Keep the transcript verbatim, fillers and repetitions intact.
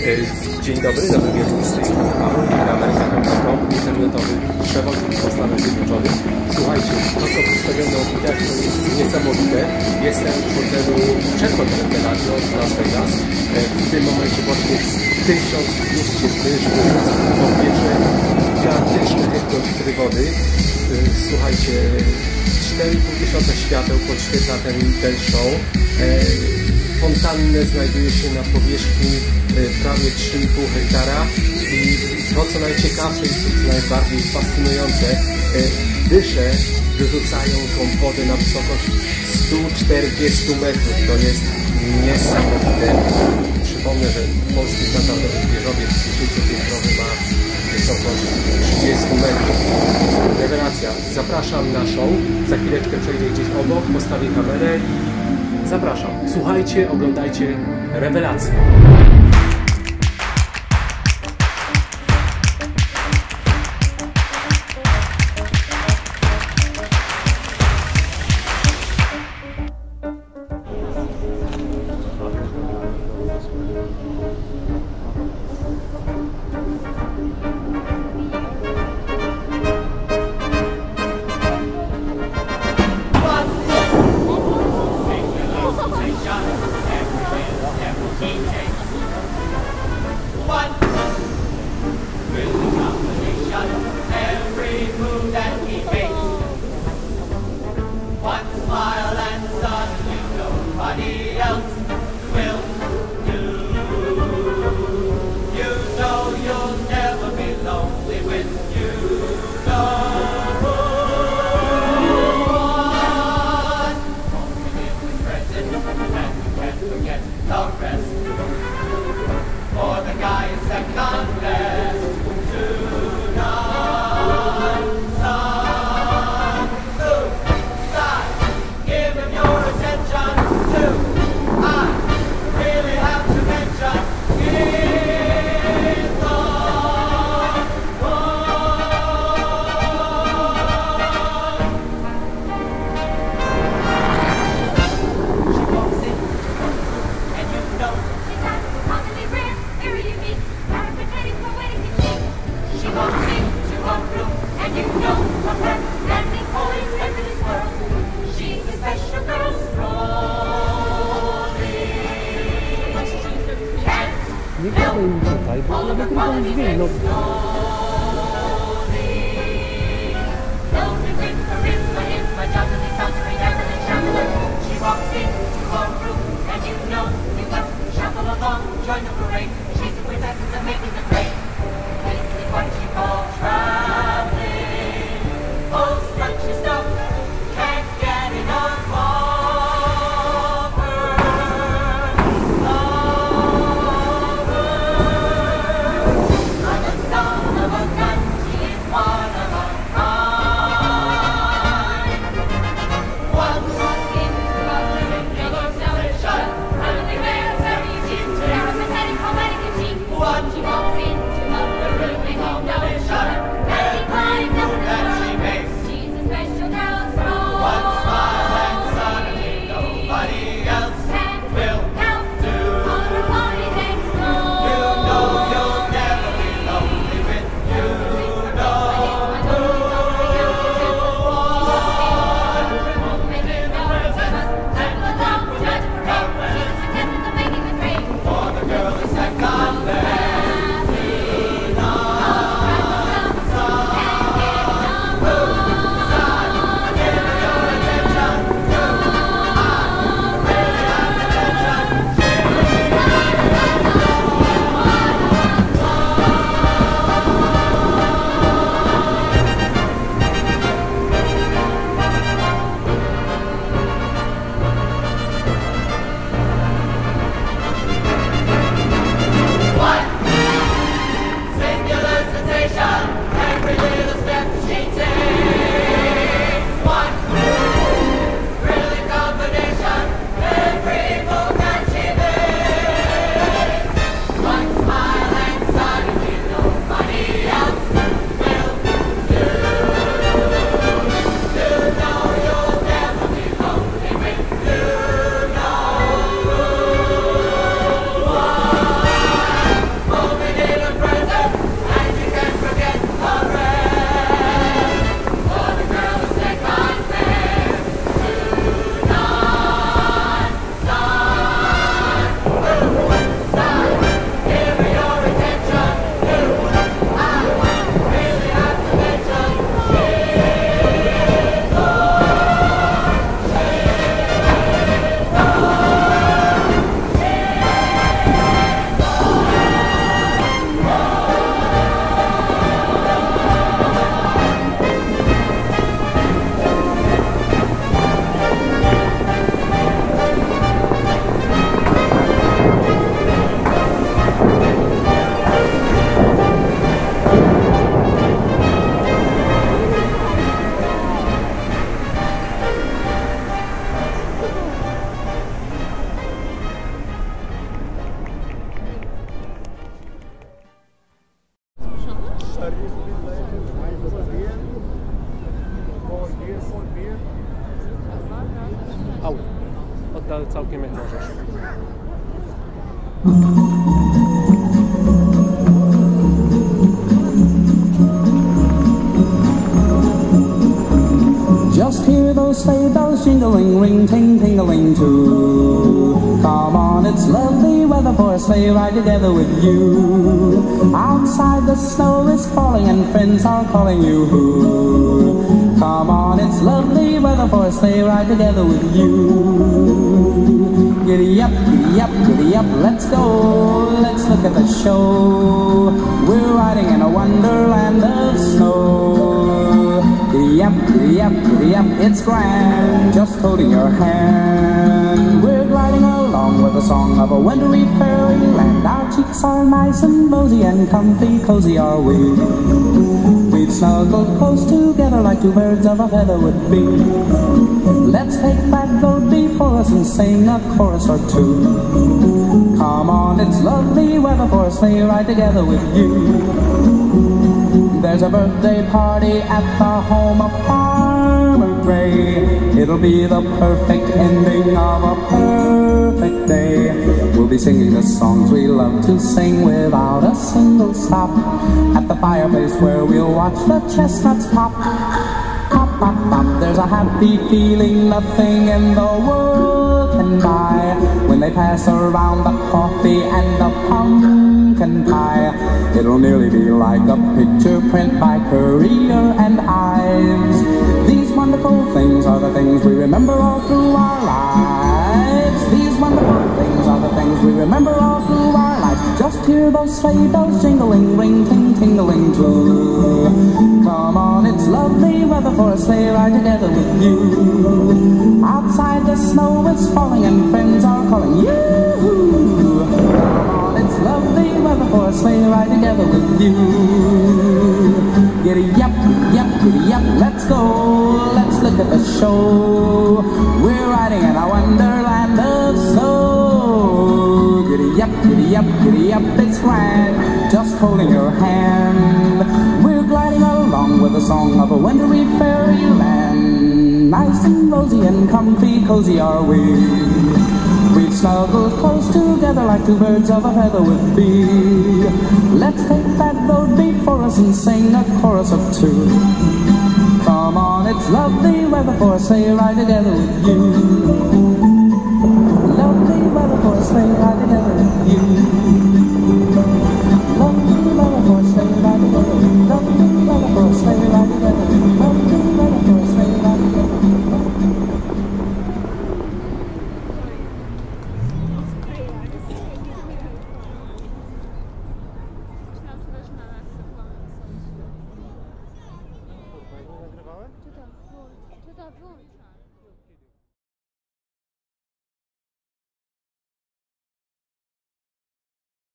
Dzień dobry, dobry wieczór z tej strony Paweł, ameryka kropka com, internetowy przewodnik po Stanach Zjednoczonych. Słuchajcie, to co przedstawiono widać to jest niesamowite. Jestem w hotelu, przed hotelem Bellagio w Las Vegas. W tym momencie właśnie tysiąc dwieście dysz w powietrze, gigantyczne hektolitry wody. Słuchajcie, cztery i pół tysiąca świateł podświetla ten, ten show. Fontanny znajduje się na powierzchni prawie trzy i pół hektara i to co najciekawsze i co najbardziej fascynujące, dysze wyrzucają tą wodę na wysokość stu czterdziestu metrów. To jest niesamowite. Przypomnę, że polski standardowy wieżowiec dziesięciopiętrowy ma wysokość trzydziestu metrów. Rewelacja. Zapraszam na show. Za chwileczkę przejdę gdzieś obok, postawię kamerę i zapraszam. Słuchajcie, oglądajcie rewelacje. Nie gadaj mi tutaj, bo nawet nie mam dźwięk, no. How many całkiem jak możesz. Just hear those sleigh bells jingling, ring, ting, tingling too. Come on, it's lovely weather for a sleigh ride together with you. Outside the snow is falling and friends are calling you. Come on, it's lovely weather for a sleigh ride together with you. Giddy up, giddy up, giddy up, let's go, let's look at the show. We're riding in a wonderland of snow. Giddy up, giddy up, giddy up, it's grand, just holding your hand. We're gliding along with the song of a wintry fairyland. Our cheeks are nice and rosy and comfy, cozy are we. We've snuggled close together like two birds of a feather would be. Let's take that road before us and sing a chorus or two. Come on, it's lovely weather for a sleigh ride together with you. There's a birthday party at the home of Farmer Gray. It'll be the perfect ending of a perfect day. We'll be singing the songs we love to sing without a single stop. At the fireplace where we'll watch the chestnuts pop. Pop, pop, pop. There's a happy feeling nothing in the world can buy when they pass around the coffee and the pumpkin pie. It'll nearly be like a picture print by Currier and Ives. These wonderful things are the things we remember all through our lives. These wonderful things are the things we remember all through our lives. Just hear those sleigh bells jingling, ring, ting, tingling too. Come on, it's lovely weather for a sleigh ride together with you. Outside the snow is falling and friends are calling you. Come on, it's lovely weather for a sleigh ride together with you. Giddy up, giddy up, giddy up, let's go, let's look at the show. We're riding in a wonderland of snow. Giddy up, giddy up, giddy up, it's grand, just holding your hand. We're gliding along with the song of a wintry fairyland. Nice and rosy and comfy, cozy are we. We've snuggled close together like two birds of a feather would be. Let's take that road before us and sing a chorus of two. Come on, it's lovely weather for a sleigh ride together with you. Lovely weather for a sleigh ride together with you. Lovely weather for a sleigh ride together. Lovely weather for a sleigh ride together. Lovely weather for a sleigh ride together. Czy to, czy to włącz?